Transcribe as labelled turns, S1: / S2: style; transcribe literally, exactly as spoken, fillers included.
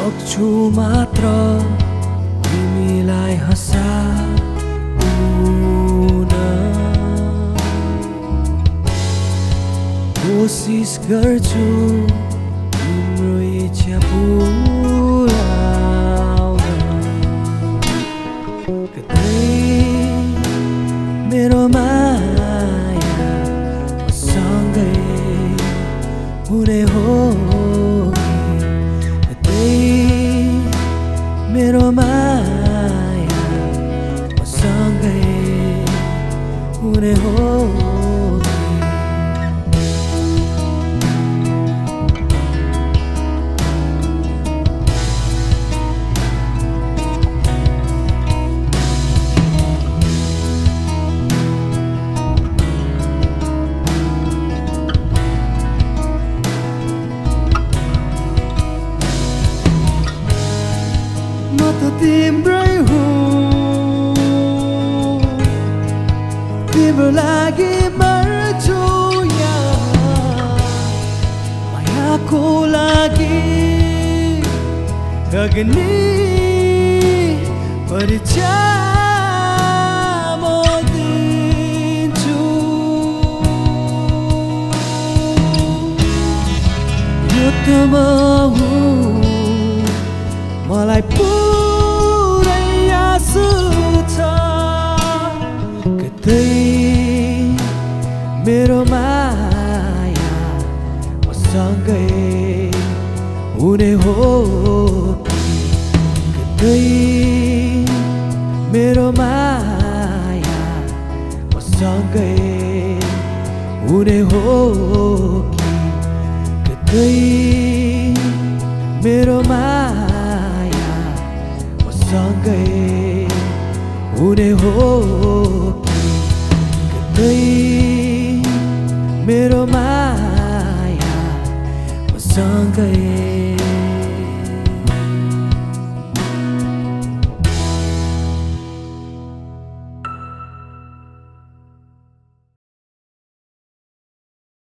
S1: सक्छु मात्र तिमीलाई हँसाउन कोसिस गर्छु तिम्रो इच्छा पुराउन कतै मेरो माया सँगै हुने हो मेरो माया सँगै हुने हो म त तिम्रै हुँ तिम्रो लागि मर्छु यहाँ मायाको लागि अग्नि परिचय म दिन्छु यो त म हुँ मलाई पुरै आश छ कतै मेरो माया सँगै हुने हो कतै मेरो माया सँगै हुने हो कतै मेरो माया सँगै हुने हो कतै मेरो माया सँगै